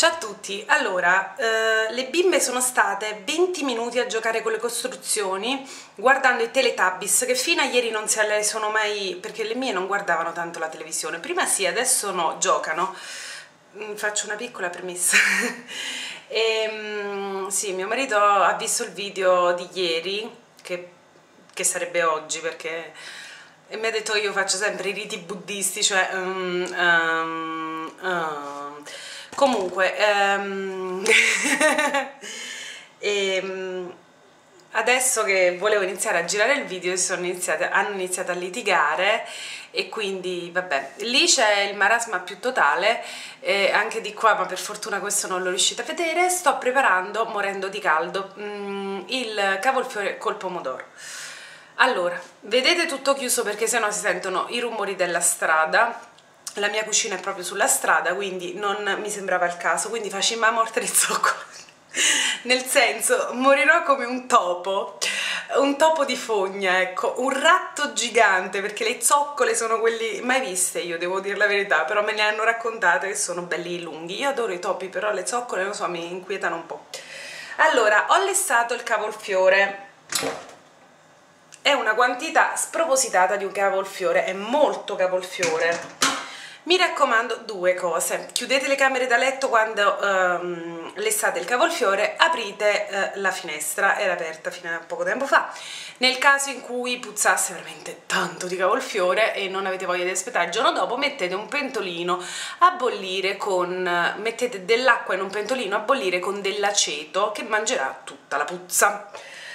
Ciao a tutti, allora, le bimbe sono state 20 minuti a giocare con le costruzioni guardando i Teletubbies, che fino a ieri non se le sono mai, perché le mie non guardavano tanto la televisione, prima sì, adesso no, giocano. Faccio una piccola premessa. Sì, mio marito ha visto il video di ieri, che sarebbe oggi, perché e mi ha detto che io faccio sempre i riti buddisti, cioè comunque adesso che volevo iniziare a girare il video hanno iniziato a litigare e quindi vabbè, lì c'è il marasma più totale, anche di qua, ma per fortuna questo non l'ho riuscita a vedere. Sto preparando, morendo di caldo, il cavolfiore col pomodoro. Allora, vedete tutto chiuso perché sennò si sentono i rumori della strada. La mia cucina è proprio sulla strada, quindi non mi sembrava il caso, quindi facciamo morte di zoccolo. Nel senso, morirò come un topo di fogna, ecco, un ratto gigante, perché le zoccole sono quelli mai viste, io devo dire la verità, però me ne hanno raccontate che sono belli lunghi. Io adoro i topi, però le zoccole, non so, mi inquietano un po'. Allora, ho lessato il cavolfiore. È una quantità spropositata di un cavolfiore, è molto cavolfiore. Mi raccomando due cose: chiudete le camere da letto quando lessate il cavolfiore, aprite la finestra, era aperta fino a poco tempo fa. Nel caso in cui puzzasse veramente tanto di cavolfiore e non avete voglia di aspettare il giorno dopo, mettete un pentolino a bollire mettete dell'acqua in un pentolino a bollire con dell'aceto, che mangerà tutta la puzza.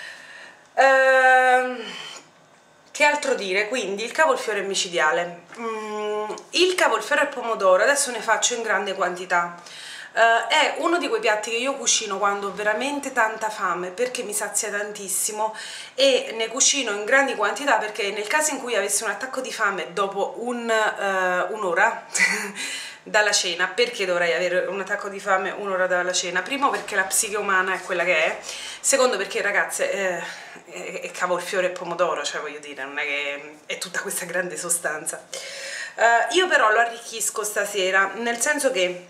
Che altro dire? Quindi il cavolfiore è micidiale. Il cavolfiore al pomodoro adesso ne faccio in grande quantità. È uno di quei piatti che io cucino quando ho veramente tanta fame, perché mi sazia tantissimo, e ne cucino in grandi quantità perché nel caso in cui avessi un attacco di fame dopo un'ora dalla cena. Perché dovrei avere un attacco di fame un'ora dalla cena? Primo, perché la psiche umana è quella che è. Secondo, perché ragazze, è cavolfiore e pomodoro, cioè voglio dire, non è che è tutta questa grande sostanza. Io però lo arricchisco stasera, nel senso che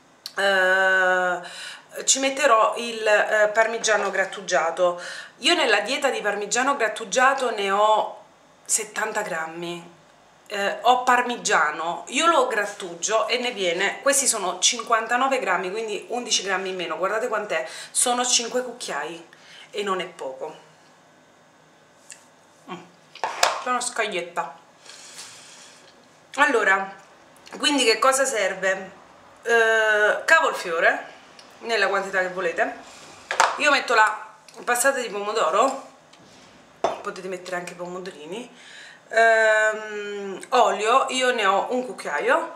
ci metterò il parmigiano grattugiato. Io nella dieta di parmigiano grattugiato ne ho 70 grammi. Ho parmigiano, io lo grattugio e ne viene, questi sono 59 grammi, quindi 11 grammi in meno, guardate quant'è, sono 5 cucchiai e non è poco. Sono scaglietta. Allora, quindi che cosa serve? Cavolfiore nella quantità che volete. Io metto la passata di pomodoro, potete mettere anche i pomodorini. Olio, io ne ho un cucchiaio,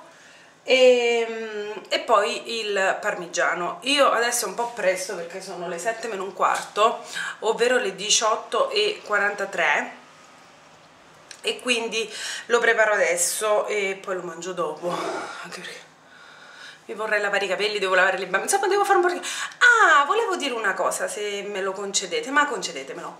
e poi il parmigiano. Io adesso è un po' presto perché sono le 7 meno un quarto, ovvero le 18:43, e quindi lo preparo adesso e poi lo mangio dopo, anche perché mi vorrei lavare i capelli, devo lavare le bambine, insomma devo fare un po' di... Ah, volevo dire una cosa, se me lo concedete, ma concedetemelo.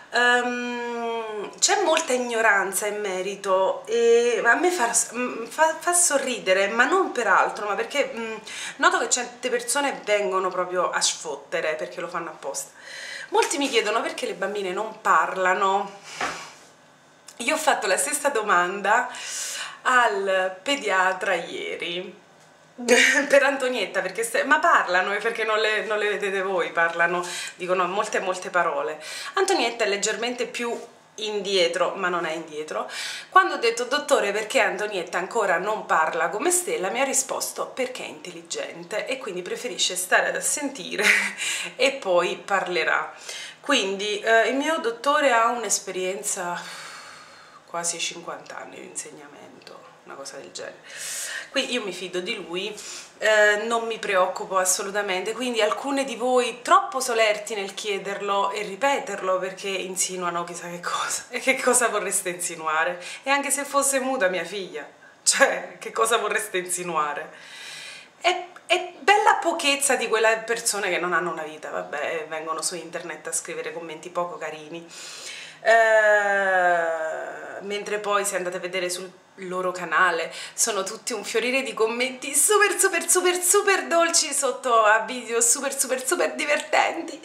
C'è molta ignoranza in merito e a me fa sorridere, ma non per altro, ma perché noto che certe persone vengono proprio a sfottere perché lo fanno apposta. Molti mi chiedono perché le bambine non parlano. Io ho fatto la stessa domanda al pediatra ieri per Antonietta, perché ma parlano, perché non le vedete voi, parlano, dicono molte parole. Antonietta è leggermente più indietro, ma non è indietro. Quando ho detto: dottore, perché Antonietta ancora non parla come Stella, mi ha risposto: perché è intelligente e quindi preferisce stare ad assentire e poi parlerà. Quindi il mio dottore ha un'esperienza quasi 50 anni di insegnamento, una cosa del genere. Qui io mi fido di lui, non mi preoccupo assolutamente, quindi alcune di voi troppo solerti nel chiederlo e ripeterlo perché insinuano chissà che cosa. E che cosa vorreste insinuare? E anche se fosse muta mia figlia, cioè che cosa vorreste insinuare? È bella pochezza di quelle persone che non hanno una vita, vabbè, vengono su internet a scrivere commenti poco carini. Mentre poi se andate a vedere sul loro canale, sono tutti un fiorire di commenti super super super super dolci sotto a video super super super divertenti,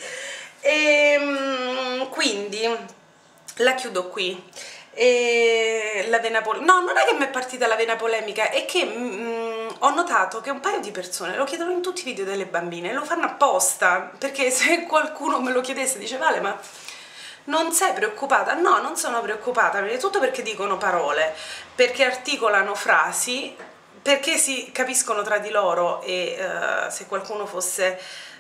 e quindi la chiudo qui. E la vena polemica, no, non è che mi è partita la vena polemica, è che ho notato che un paio di persone lo chiedono in tutti i video delle bambine, lo fanno apposta, perché se qualcuno me lo chiedesse, dice Vale, ma non sei preoccupata? No, non sono preoccupata, prima di tutto perché dicono parole, perché articolano frasi, perché si capiscono tra di loro, e se qualcuno fosse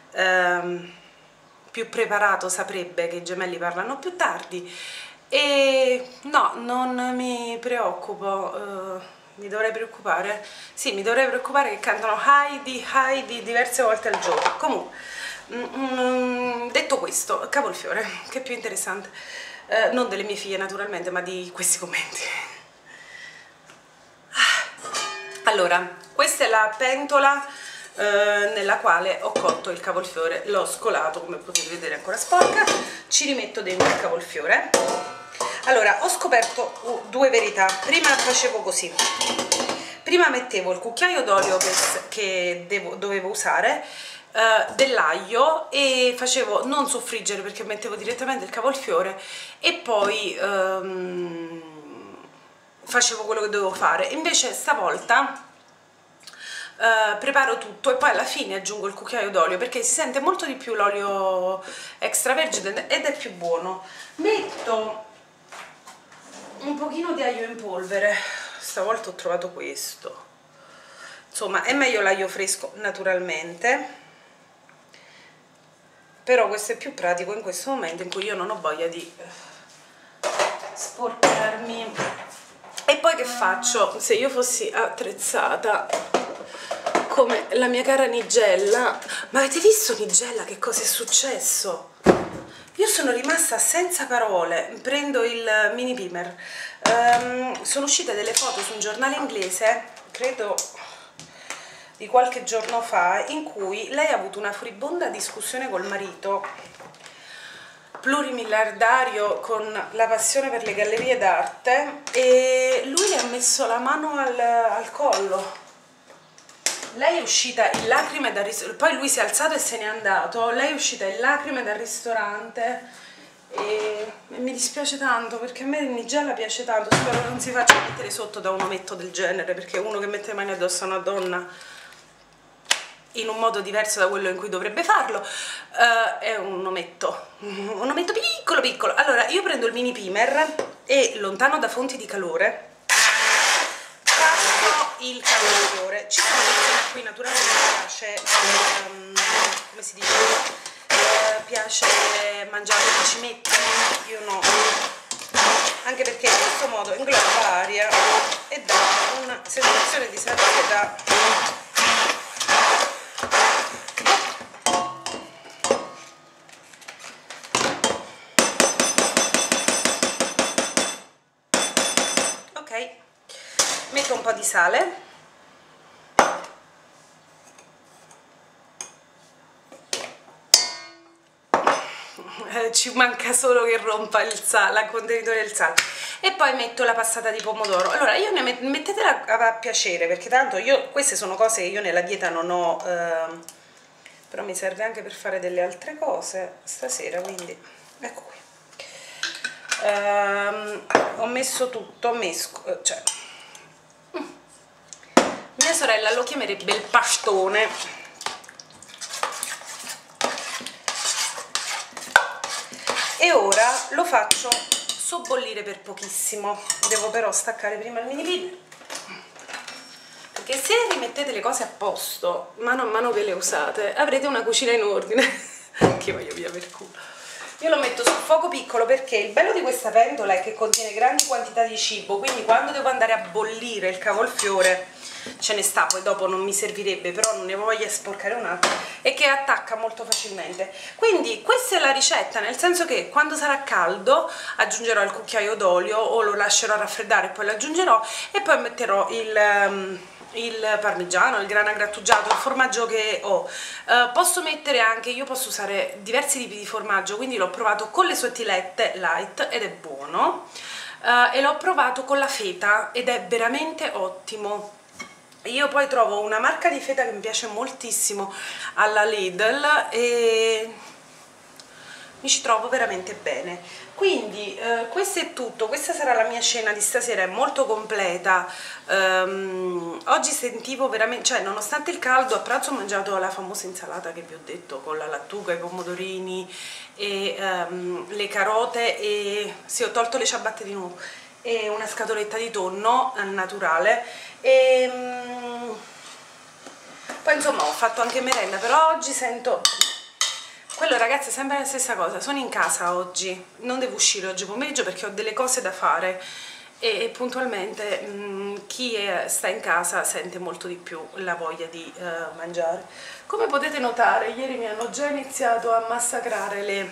più preparato saprebbe che i gemelli parlano più tardi. E no, non mi preoccupo, mi dovrei preoccupare? Sì, mi dovrei preoccupare che cantano Heidi, Heidi diverse volte al giorno. Comunque, detto questo, cavolfiore, che è più interessante, non delle mie figlie naturalmente, ma di questi commenti. Allora, questa è la pentola nella quale ho cotto il cavolfiore, l'ho scolato, come potete vedere ancora sporca, ci rimetto dentro il cavolfiore. Allora, ho scoperto due verità. Prima facevo così, prima mettevo il cucchiaio d'olio che dovevo usare, dell'aglio, e facevo non soffriggere perché mettevo direttamente il cavolfiore, e poi facevo quello che dovevo fare. Invece stavolta preparo tutto e poi alla fine aggiungo il cucchiaio d'olio, perché si sente molto di più l'olio extravergine ed è più buono. Metto un pochino di aglio in polvere, stavolta ho trovato questo, insomma è meglio l'aglio fresco naturalmente, però questo è più pratico in questo momento in cui io non ho voglia di sporcarmi. E poi che faccio? Se io fossi attrezzata come la mia cara Nigella, ma avete visto Nigella che cosa è successo? Io sono rimasta senza parole. Prendo il mini primer, sono uscite delle foto su un giornale inglese, credo di qualche giorno fa, in cui lei ha avuto una furibonda discussione col marito, plurimiliardario con la passione per le gallerie d'arte, e lui le ha messo la mano al collo. Lei è uscita in lacrime dal ristorante, poi lui si è alzato e se n'è andato, lei è uscita in lacrime dal ristorante, e mi dispiace tanto perché a me Nigella piace tanto, spero non si faccia mettere sotto da un ometto del genere, perché uno che mette le mani addosso a una donna in un modo diverso da quello in cui dovrebbe farlo è un ometto piccolo piccolo. Allora io prendo il mini primer e, lontano da fonti di calore, il cavolfiore. Ci sono persone a cui naturalmente piace, come si dice, piace mangiare che ci mettono, io no, anche perché in questo modo ingloba l'aria e dà una sensazione di sazietà. Ok, metto un po' di sale, ci manca solo che rompa il contenitore del sale, e poi metto la passata di pomodoro. Allora io mettetela a piacere, perché tanto queste sono cose che io nella dieta non ho, però mi serve anche per fare delle altre cose stasera, quindi ecco qui. Ho messo tutto, cioè mia sorella lo chiamerebbe il pastone. E ora lo faccio sobbollire per pochissimo. Devo però staccare prima il mini primer, perché se rimettete le cose a posto mano a mano che le usate avrete una cucina in ordine che voglio via per culo. Io lo metto sul fuoco piccolo perché il bello di questa pentola è che contiene grandi quantità di cibo, quindi quando devo andare a bollire il cavolfiore ce ne sta, poi dopo non mi servirebbe, però non ne voglio sporcare un altro, e che attacca molto facilmente. Quindi questa è la ricetta, nel senso che quando sarà caldo aggiungerò il cucchiaio d'olio o lo lascerò raffreddare e poi lo aggiungerò, e poi metterò il parmigiano, il grana grattugiato, il formaggio che ho. Posso mettere anche, io posso usare diversi tipi di formaggio, quindi l'ho provato con le sottilette light ed è buono. e l'ho provato con la feta ed è veramente ottimo. Io poi trovo una marca di feta che mi piace moltissimo alla Lidl e mi ci trovo veramente bene. Quindi questo è tutto, questa sarà la mia cena di stasera, è molto completa. Oggi sentivo veramente, cioè nonostante il caldo, a pranzo ho mangiato la famosa insalata che vi ho detto, con la lattuga, i pomodorini e le carote, e sì, ho tolto le ciabatte di nuovo, e una scatoletta di tonno naturale, e poi insomma ho fatto anche merenda, però oggi sento... Quello ragazzi è sempre la stessa cosa, sono in casa oggi, non devo uscire oggi pomeriggio perché ho delle cose da fare e puntualmente chi sta in casa sente molto di più la voglia di mangiare. Come potete notare, ieri mi hanno già iniziato a massacrare le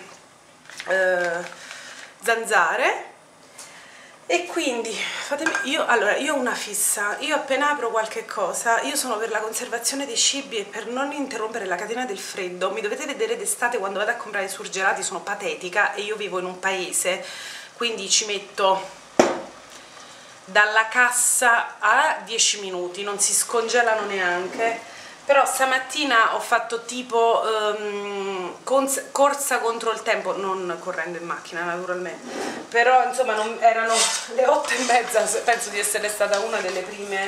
zanzare e quindi fatemi, io ho una fissa, io appena apro qualche cosa, io sono per la conservazione dei cibi e per non interrompere la catena del freddo. Mi dovete vedere d'estate quando vado a comprare i surgelati, sono patetica, e io vivo in un paese, quindi ci metto dalla cassa a 10 minuti, non si scongelano neanche. Però stamattina ho fatto tipo corsa contro il tempo, non correndo in macchina naturalmente, però insomma erano le 8:30, penso di essere stata una delle prime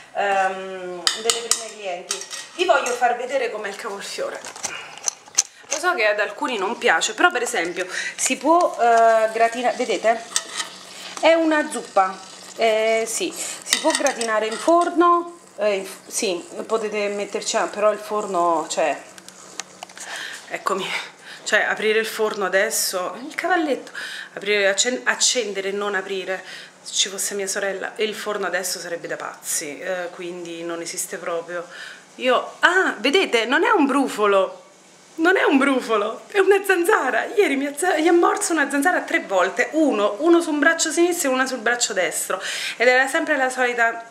clienti. Vi voglio far vedere com'è il cavolfiore. Lo so che ad alcuni non piace, però per esempio si può gratinare, vedete? È una zuppa, sì, si può gratinare in forno. Sì, potete metterci, però il forno, cioè, eccomi, cioè aprire il forno adesso, il cavalletto, aprire, accendere e non aprire, se ci fosse mia sorella, e il forno adesso sarebbe da pazzi, quindi non esiste proprio. Vedete, non è un brufolo, non è un brufolo, è una zanzara. Ieri mi ha morso una zanzara 3 volte, uno su un braccio sinistro e una sul braccio destro, ed era sempre la solita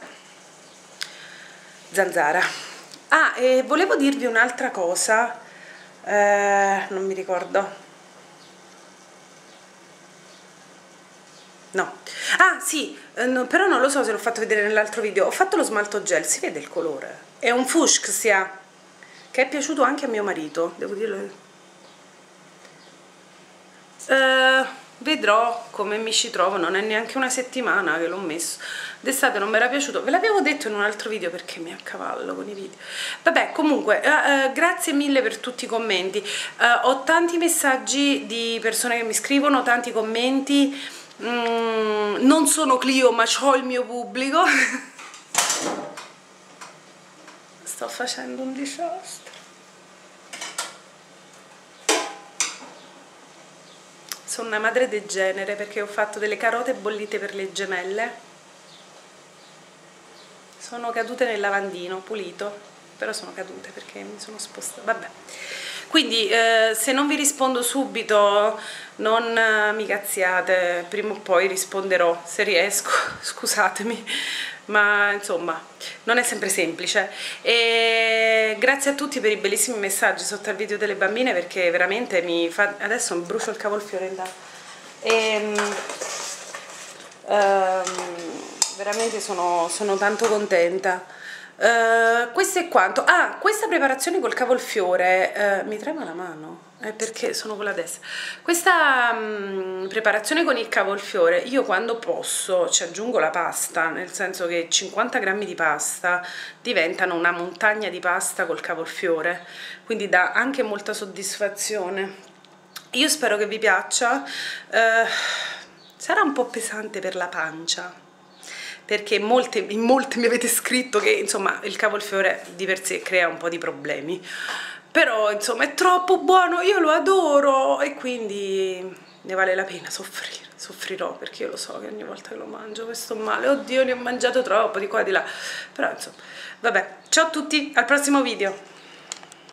zanzara. E volevo dirvi un'altra cosa, non mi ricordo, no, sì, no, però non lo so se l'ho fatto vedere nell'altro video. Ho fatto lo smalto gel, si vede il colore, è un fucsia che è piaciuto anche a mio marito, devo dirlo. Vedrò come mi ci trovo, non è neanche una settimana che l'ho messo. D'estate non mi era piaciuto, ve l'avevo detto in un altro video perché mi accavallo con i video. Vabbè, comunque, grazie mille per tutti i commenti. Ho tanti messaggi di persone che mi scrivono, tanti commenti. Non sono Clio, ma ho il mio pubblico. Sto facendo un disastro. Sono una madre degenere perché ho fatto delle carote bollite per le gemelle. Sono cadute nel lavandino pulito, però sono cadute perché mi sono spostata. Vabbè. Quindi se non vi rispondo subito non mi cazziate, prima o poi risponderò se riesco, scusatemi, ma insomma non è sempre semplice. E grazie a tutti per i bellissimi messaggi sotto al video delle bambine, perché veramente mi fa... Adesso mi brucio il cavolfiore in là. Veramente sono tanto contenta. Questo è quanto. Questa preparazione col cavolfiore mi trema la mano, perché sono con la destra. Questa preparazione con il cavolfiore, io quando posso ci aggiungo la pasta, nel senso che 50 grammi di pasta diventano una montagna di pasta col cavolfiore, quindi dà anche molta soddisfazione. Io spero che vi piaccia. Sarà un po' pesante per la pancia, perché in molti mi avete scritto che insomma il cavolfiore di per sé crea un po' di problemi, però insomma è troppo buono, io lo adoro e quindi ne vale la pena soffrire. Soffrirò perché io lo so che ogni volta che lo mangio questo male, oddio ne ho mangiato troppo di qua di là, però insomma vabbè, ciao a tutti, al prossimo video.